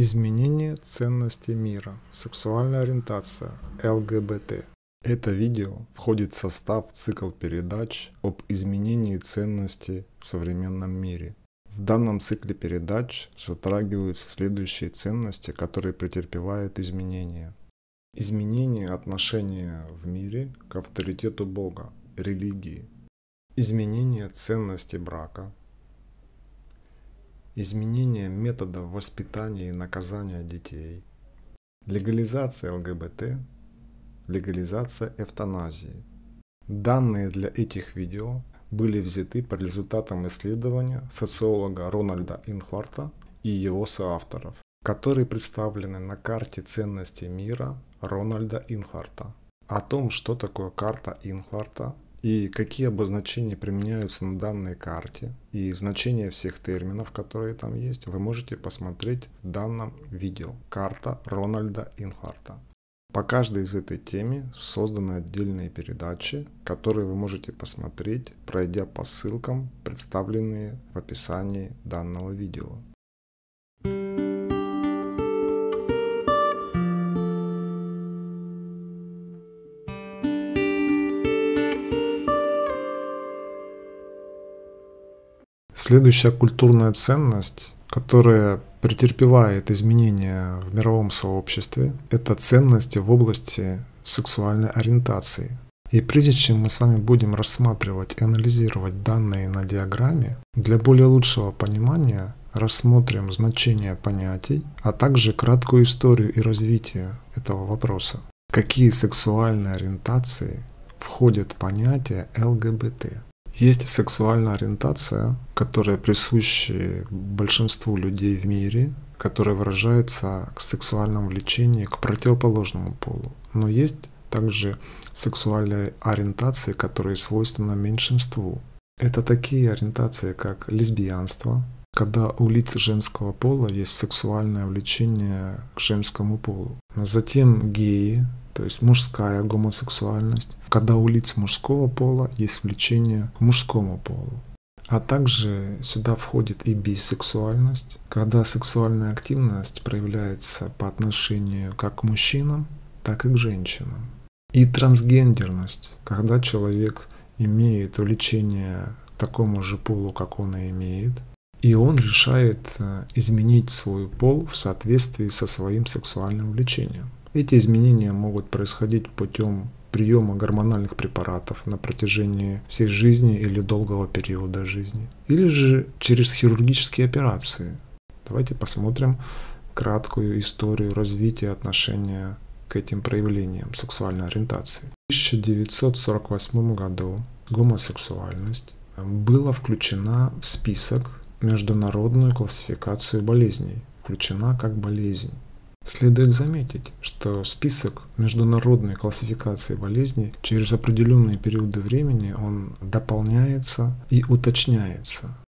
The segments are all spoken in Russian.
Изменение ценностей мира. Сексуальная ориентация. ЛГБТ. Это видео входит в состав цикл передач об изменении ценностей в современном мире. В данном цикле передач затрагиваются следующие ценности, которые претерпевают изменения. Изменение отношения в мире к авторитету Бога, религии. Изменение ценностей брака. Изменение методов воспитания и наказания детей. Легализация ЛГБТ. Легализация эвтаназии. Данные для этих видео были взяты по результатам исследования социолога Рональда Инхларта и его соавторов, которые представлены на карте ценностей мира Рональда Инхларта. О том, что такое карта Инхларта и какие обозначения применяются на данной карте и значения всех терминов, которые там есть, вы можете посмотреть в данном видео. Карта Рональда Инхларта. По каждой из этой темы созданы отдельные передачи, которые вы можете посмотреть, пройдя по ссылкам, представленные в описании данного видео. Следующая культурная ценность, которая претерпевает изменения в мировом сообществе, это ценности в области сексуальной ориентации. И прежде чем мы с вами будем рассматривать и анализировать данные на диаграмме, для более лучшего понимания рассмотрим значение понятий, а также краткую историю и развитие этого вопроса. Какие сексуальные ориентации входят в понятие ЛГБТ? Есть сексуальная ориентация, которая присуща большинству людей в мире, которая выражается в сексуальном влечении к противоположному полу. Но есть также сексуальные ориентации, которые свойственны меньшинству. Это такие ориентации, как лесбиянство, когда у лиц женского пола есть сексуальное влечение к женскому полу. Затем геи, то есть мужская гомосексуальность, когда у лиц мужского пола есть влечение к мужскому полу. А также сюда входит и бисексуальность, когда сексуальная активность проявляется по отношению как к мужчинам, так и к женщинам. И трансгендерность, когда человек имеет влечение к такому же полу, как он и имеет, и он решает изменить свой пол в соответствии со своим сексуальным влечением. Эти изменения могут происходить путем приема гормональных препаратов на протяжении всей жизни или долгого периода жизни, или же через хирургические операции. Давайте посмотрим краткую историю развития отношения к этим проявлениям сексуальной ориентации. В 1948 году гомосексуальность была включена в список международную классификацию болезней, включена как болезнь. Следует заметить, что список международной классификации болезней через определенные периоды времени он дополняется и уточняется. В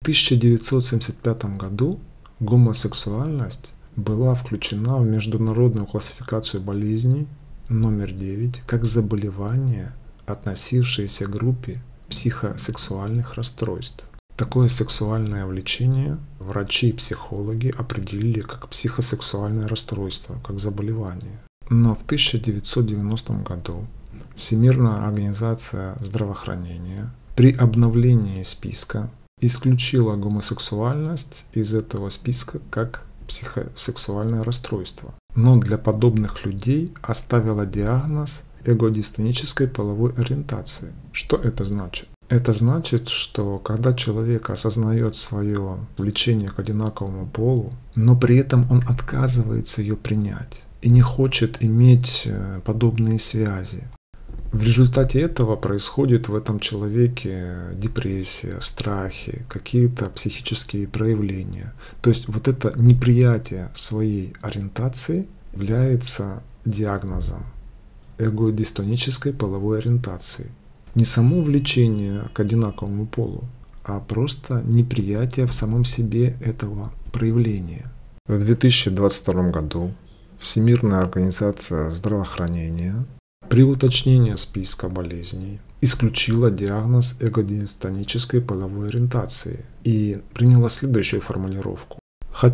1975 году гомосексуальность была включена в международную классификацию болезней номер 9 как заболевание, относившееся к группе психосексуальных расстройств. Такое сексуальное влечение врачи и психологи определили как психосексуальное расстройство, как заболевание. Но в 1990 году Всемирная организация здравоохранения при обновлении списка исключила гомосексуальность из этого списка как психосексуальное расстройство. Но для подобных людей оставила диагноз эгодистонической половой ориентации. Что это значит? Это значит, что когда человек осознает свое влечение к одинаковому полу, но при этом он отказывается ее принять и не хочет иметь подобные связи, в результате этого происходит в этом человеке депрессия, страхи, какие-то психические проявления. То есть вот это неприятие своей ориентации является диагнозом эгодистонической половой ориентации. Не само влечение к одинаковому полу, а просто неприятие в самом себе этого проявления. В 2022 году Всемирная организация здравоохранения при уточнении списка болезней исключила диагноз эгодистонической половой ориентации и приняла следующую формулировку. Хотя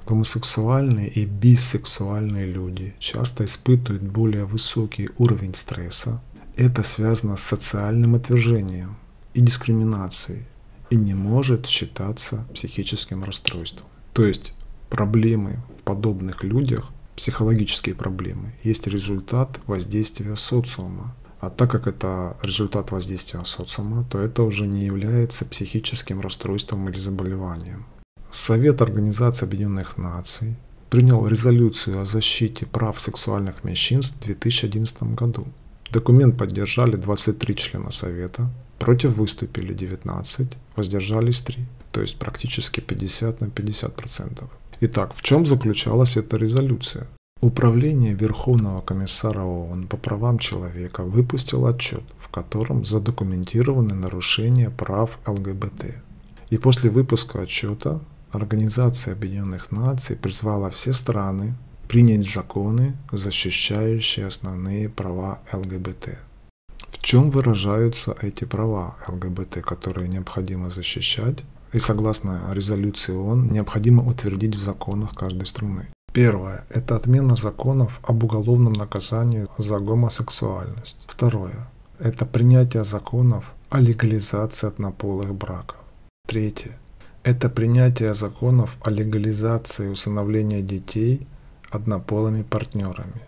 Гомосексуальные и бисексуальные люди часто испытывают более высокий уровень стресса. Это связано с социальным отвержением и дискриминацией и не может считаться психическим расстройством. То есть проблемы в подобных людях, психологические проблемы, есть результат воздействия социума. А так как это результат воздействия социума, то это уже не является психическим расстройством или заболеванием. Совет Организации Объединенных Наций принял резолюцию о защите прав сексуальных меньшинств в 2011 году. Документ поддержали 23 члена Совета, против выступили 19, воздержались 3, то есть практически 50 на 50%. Итак, в чем заключалась эта резолюция? Управление Верховного комиссара ООН по правам человека выпустило отчет, в котором задокументированы нарушения прав ЛГБТ. И после выпуска отчета Организация Объединенных Наций призвала все страны принять законы, защищающие основные права ЛГБТ. В чем выражаются эти права ЛГБТ, которые необходимо защищать, и согласно резолюции ООН необходимо утвердить в законах каждой страны? Первое – это отмена законов об уголовном наказании за гомосексуальность. Второе – это принятие законов о легализации однополых браков. Третье – это принятие законов о легализации усыновления детей однополыми партнерами.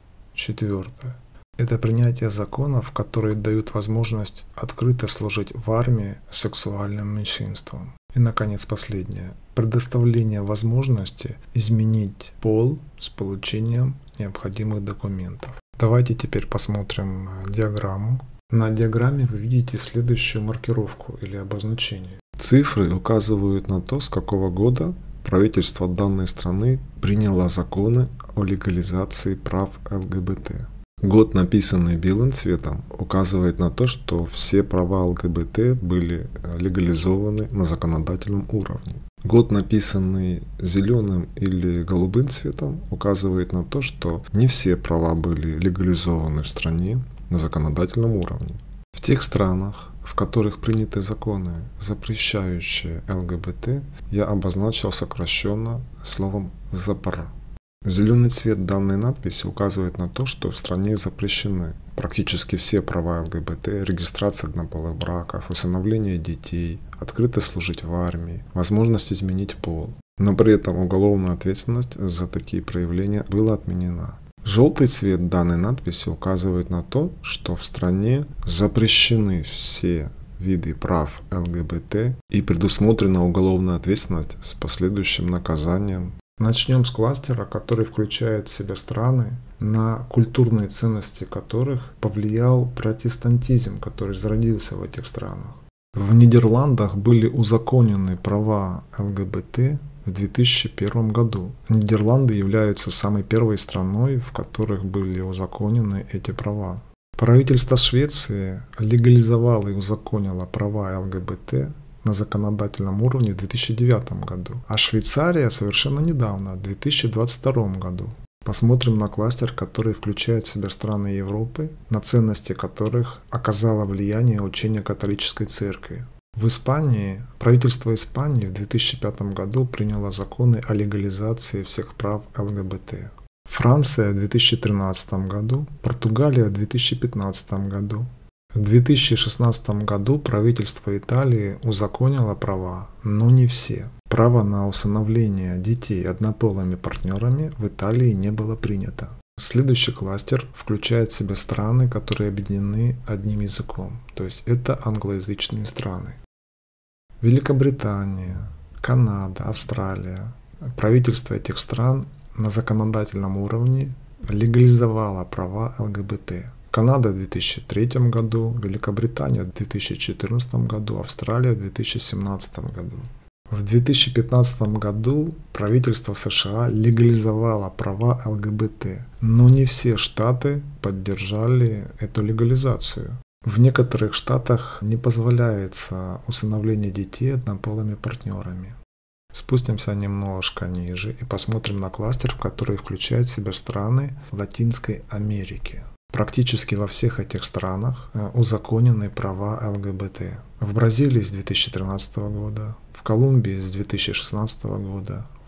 Четвертое – это принятие законов, которые дают возможность открыто служить в армии сексуальным меньшинствам. И, наконец, последнее – предоставление возможности изменить пол с получением необходимых документов. Давайте теперь посмотрим диаграмму. На диаграмме вы видите следующую маркировку или обозначение. Цифры указывают на то, с какого года правительство данной страны приняло законы о легализации прав ЛГБТ. Год, написанный белым цветом, указывает на то, что все права ЛГБТ были легализованы на законодательном уровне. Год, написанный зеленым или голубым цветом, указывает на то, что не все права были легализованы в стране на законодательном уровне. В тех странах, в которых приняты законы, запрещающие ЛГБТ, я обозначил сокращенно словом «ЗАПР». Зеленый цвет данной надписи указывает на то, что в стране запрещены практически все права ЛГБТ, регистрация однополых браков, усыновление детей, открыто служить в армии, возможность изменить пол. Но при этом уголовная ответственность за такие проявления была отменена. Желтый цвет данной надписи указывает на то, что в стране запрещены все виды прав ЛГБТ и предусмотрена уголовная ответственность с последующим наказанием. Начнем с кластера, который включает в себя страны, на культурные ценности которых повлиял протестантизм, который зародился в этих странах. В Нидерландах были узаконены права ЛГБТ в 2001 году. Нидерланды являются самой первой страной, в которых были узаконены эти права. Правительство Швеции легализовало и узаконило права ЛГБТ на законодательном уровне в 2009 году, а Швейцария совершенно недавно, в 2022 году. Посмотрим на кластер, который включает в себя страны Европы, на ценности которых оказало влияние учение католической церкви. В Испании правительство Испании в 2005 году приняло законы о легализации всех прав ЛГБТ. Франция в 2013 году, Португалия в 2015 году. В 2016 году правительство Италии узаконило права, но не все. Право на усыновление детей однополыми партнерами в Италии не было принято. Следующий кластер включает в себя страны, которые объединены одним языком, то есть это англоязычные страны. Великобритания, Канада, Австралия. Правительство этих стран на законодательном уровне легализовало права ЛГБТ. Канада в 2003 году, Великобритания в 2014 году, Австралия в 2017 году. В 2015 году правительство США легализовало права ЛГБТ, но не все штаты поддержали эту легализацию. В некоторых штатах не позволяется усыновление детей однополыми партнерами. Спустимся немножко ниже и посмотрим на кластер, который включает в себя страны Латинской Америки. Практически во всех этих странах узаконены права ЛГБТ. В Бразилии с 2013 года, в Колумбии с 2016 года,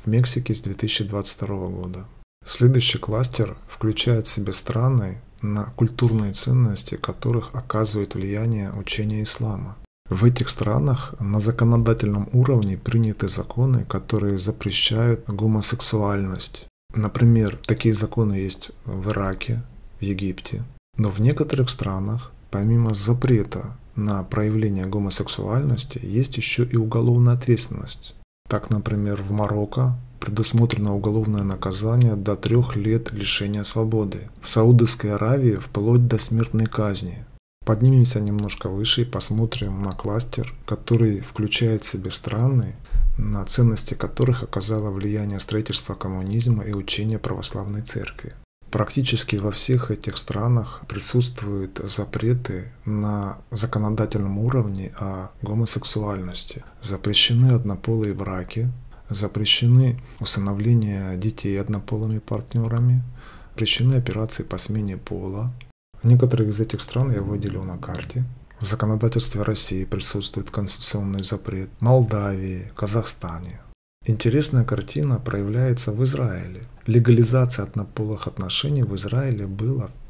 в Мексике с 2022 года. Следующий кластер включает в себя страны, на культурные ценности которых оказывает влияние учение ислама. В этих странах на законодательном уровне приняты законы, которые запрещают гомосексуальность. Например, такие законы есть в Ираке, в Египте. Но в некоторых странах, помимо запрета на проявление гомосексуальности, есть еще и уголовная ответственность. Так, например, в Марокко предусмотрено уголовное наказание до 3 лет лишения свободы. В Саудовской Аравии вплоть до смертной казни. Поднимемся немножко выше и посмотрим на кластер, который включает в себя страны, на ценности которых оказало влияние строительство коммунизма и учение православной церкви. Практически во всех этих странах присутствуют запреты на законодательном уровне о гомосексуальности. Запрещены однополые браки, запрещены усыновление детей однополыми партнерами, запрещены операции по смене пола. Некоторые из этих стран я выделил на карте. В законодательстве России присутствует конституционный запрет, Молдавии, Казахстане. Интересная картина проявляется в Израиле. Легализация однополых отношений в Израиле была в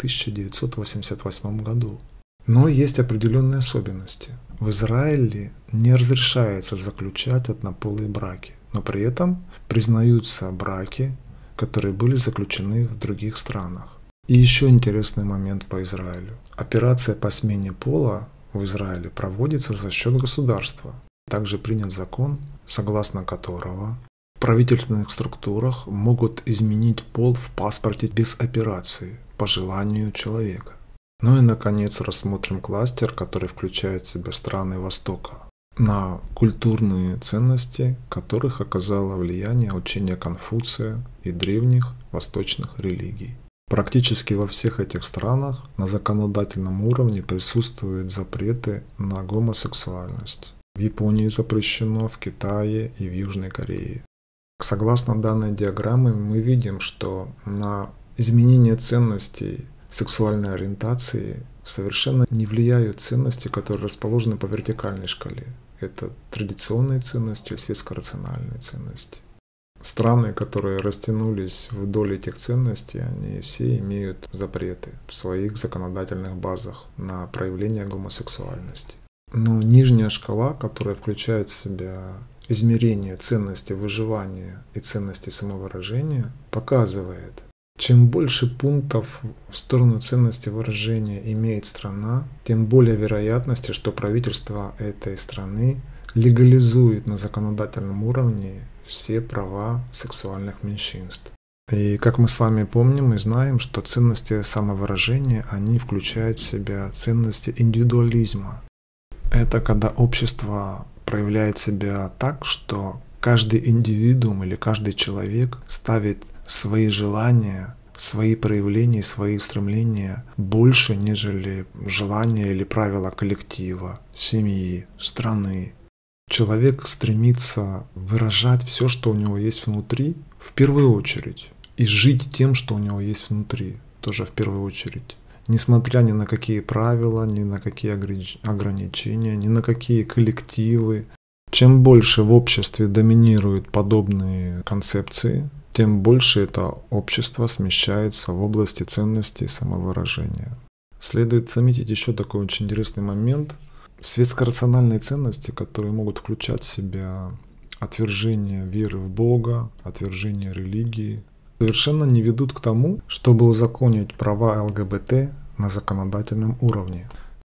1988 году. Но есть определенные особенности. В Израиле не разрешается заключать однополые браки, но при этом признаются браки, которые были заключены в других странах. И еще интересный момент по Израилю. Операция по смене пола в Израиле проводится за счет государства. Также принят закон, согласно которого в правительственных структурах могут изменить пол в паспорте без операции, по желанию человека. Ну и наконец рассмотрим кластер, который включает в себя страны Востока, на культурные ценности которых оказало влияние учение Конфуция и древних восточных религий. Практически во всех этих странах на законодательном уровне присутствуют запреты на гомосексуальность. В Японии запрещено, в Китае и в Южной Корее. Согласно данной диаграмме мы видим, что на изменение ценностей сексуальной ориентации совершенно не влияют ценности, которые расположены по вертикальной шкале. Это традиционные ценности и светско-рациональные ценности. Страны, которые растянулись вдоль этих ценностей, они все имеют запреты в своих законодательных базах на проявление гомосексуальности. Но нижняя шкала, которая включает в себя измерение ценности выживания и ценности самовыражения, показывает, чем больше пунктов в сторону ценности выражения имеет страна, тем более вероятности, что правительство этой страны легализует на законодательном уровне все права сексуальных меньшинств. И как мы с вами помним и знаем, что ценности самовыражения, они включают в себя ценности индивидуализма. Это когда общество проявляет себя так, что каждый индивидуум или каждый человек ставит свои желания, свои проявления, свои устремления больше, нежели желания или правила коллектива, семьи, страны. Человек стремится выражать все, что у него есть внутри, в первую очередь, и жить тем, что у него есть внутри, тоже в первую очередь. Несмотря ни на какие правила, ни на какие ограничения, ни на какие коллективы. Чем больше в обществе доминируют подобные концепции, тем больше это общество смещается в области ценностей самовыражения. Следует заметить еще такой очень интересный момент. Светско-рациональные ценности, которые могут включать в себя отвержение веры в Бога, отвержение религии, совершенно не ведут к тому, чтобы узаконить права ЛГБТ на законодательном уровне.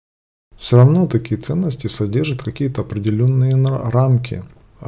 Все равно такие ценности содержат какие-то определенные рамки,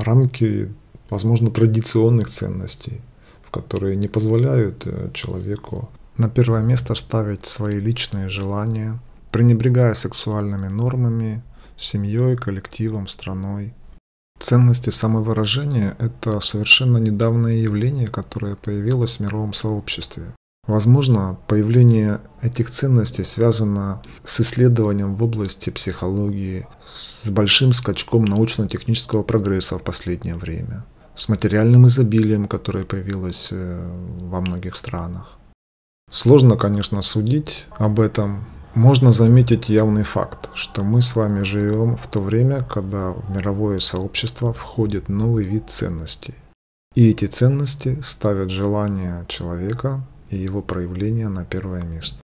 возможно, традиционных ценностей, в которые не позволяют человеку на первое место ставить свои личные желания, пренебрегая сексуальными нормами, семьей, коллективом, страной. Ценности самовыражения – это совершенно недавнее явление, которое появилось в мировом сообществе. Возможно, появление этих ценностей связано с исследованием в области психологии, с большим скачком научно-технического прогресса в последнее время, с материальным изобилием, которое появилось во многих странах. Сложно, конечно, судить об этом. Можно заметить явный факт, что мы с вами живем в то время, когда в мировое сообщество входит новый вид ценностей. И эти ценности ставят желание человека и его проявление на первое место.